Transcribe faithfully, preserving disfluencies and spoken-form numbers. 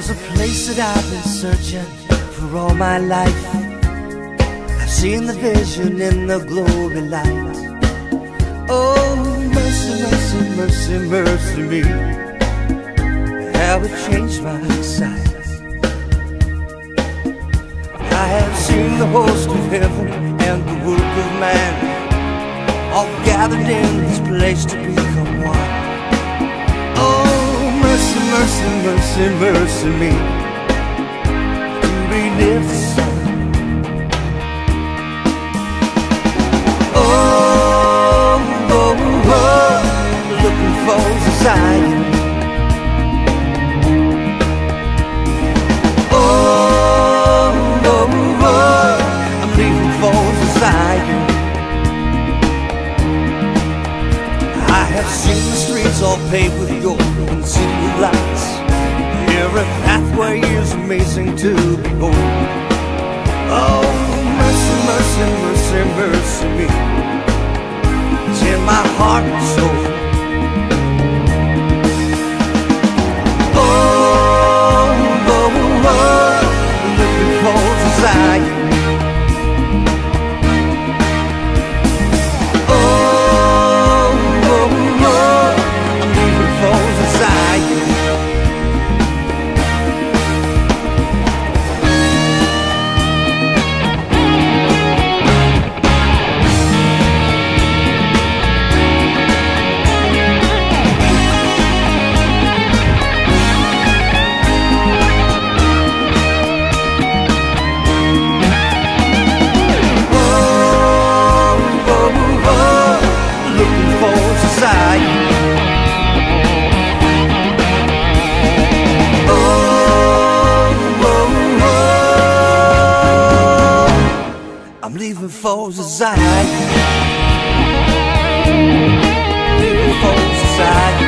There's a place that I've been searching for all my life. I've seen the vision in the glory light. Oh, mercy, mercy, mercy, mercy me, how it changed my sight. I have seen the host of heaven and the work of man, all gathered in this place to become one. Oh, mercy, mercy, mercy, mercy me, to relive the sun. Oh, oh, oh, looking for Zion. Oh, oh, oh, I'm leaving for Zion. I have seen the streets all paved with gold and silver lights. Every pathway is amazing to behold. Oh, mercy, mercy, mercy, mercy me, it's in my heart and soul. Oh, oh, oh, looking for Zion. I'm leaving for Zion. Leaving for Zion.